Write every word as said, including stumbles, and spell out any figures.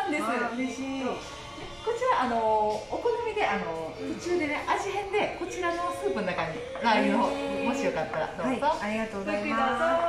なんです。 嬉しい。 こちらあのお好みであの途中でね味変でこちらのスープの中にラー油をもしよかったらどうぞ。 はい、ありがとうございごゆっくりどうます。 ぞ。